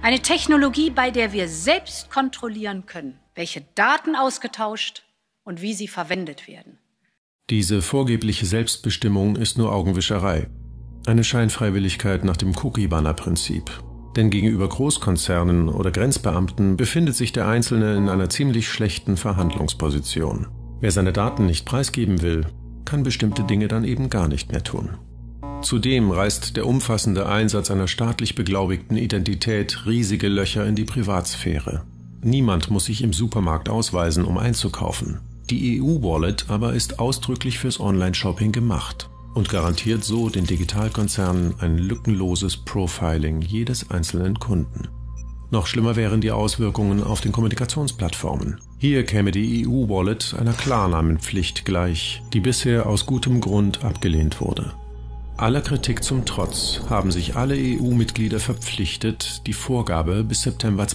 Eine Technologie, bei der wir selbst kontrollieren können, welche Daten ausgetauscht und wie sie verwendet werden. Diese vorgebliche Selbstbestimmung ist nur Augenwischerei. Eine Scheinfreiwilligkeit nach dem Cookie-Banner-Prinzip. Denn gegenüber Großkonzernen oder Grenzbeamten befindet sich der Einzelne in einer ziemlich schlechten Verhandlungsposition. Wer seine Daten nicht preisgeben will, kann bestimmte Dinge dann eben gar nicht mehr tun. Zudem reißt der umfassende Einsatz einer staatlich beglaubigten Identität riesige Löcher in die Privatsphäre. Niemand muss sich im Supermarkt ausweisen, um einzukaufen. Die EU-Wallet aber ist ausdrücklich fürs Online-Shopping gemacht und garantiert so den Digitalkonzernen ein lückenloses Profiling jedes einzelnen Kunden. Noch schlimmer wären die Auswirkungen auf den Kommunikationsplattformen. Hier käme die EU-Wallet einer Klarnamenpflicht gleich, die bisher aus gutem Grund abgelehnt wurde. Aller Kritik zum Trotz haben sich alle EU-Mitglieder verpflichtet, die Vorgabe bis September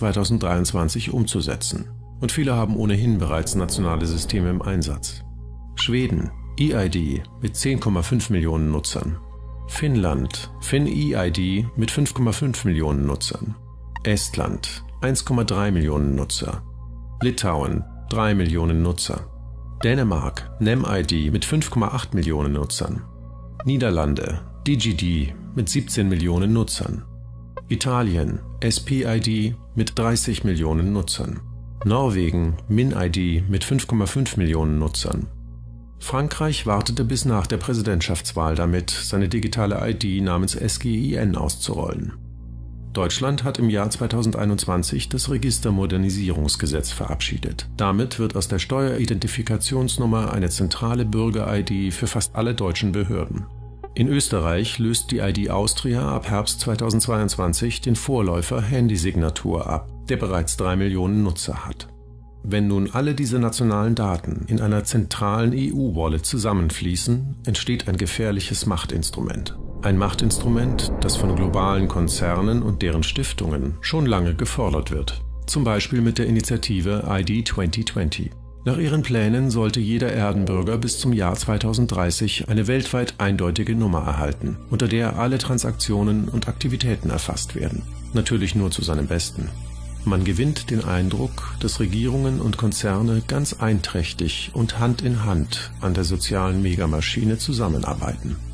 2023 umzusetzen. Und viele haben ohnehin bereits nationale Systeme im Einsatz. Schweden, eID mit 10,5 Millionen Nutzern. Finnland, FinEID mit 5,5 Millionen Nutzern. Estland, 1,3 Millionen Nutzer. Litauen, 3 Millionen Nutzer. Dänemark, NemID mit 5,8 Millionen Nutzern. Niederlande, DigiD mit 17 Millionen Nutzern. Italien, SPID mit 30 Millionen Nutzern. Norwegen, MinID mit 5,5 Millionen Nutzern. Frankreich wartete bis nach der Präsidentschaftswahl damit, seine digitale ID namens SGIN auszurollen. Deutschland hat im Jahr 2021 das Registermodernisierungsgesetz verabschiedet. Damit wird aus der Steueridentifikationsnummer eine zentrale Bürger-ID für fast alle deutschen Behörden. In Österreich löst die ID Austria ab Herbst 2022 den Vorläufer Handysignatur ab, der bereits 3 Millionen Nutzer hat. Wenn nun alle diese nationalen Daten in einer zentralen EU-Wallet zusammenfließen, entsteht ein gefährliches Machtinstrument. Ein Machtinstrument, das von globalen Konzernen und deren Stiftungen schon lange gefordert wird. Zum Beispiel mit der Initiative ID 2020. Nach ihren Plänen sollte jeder Erdenbürger bis zum Jahr 2030 eine weltweit eindeutige Nummer erhalten, unter der alle Transaktionen und Aktivitäten erfasst werden. Natürlich nur zu seinem Besten. Man gewinnt den Eindruck, dass Regierungen und Konzerne ganz einträchtig und Hand in Hand an der sozialen Megamaschine zusammenarbeiten.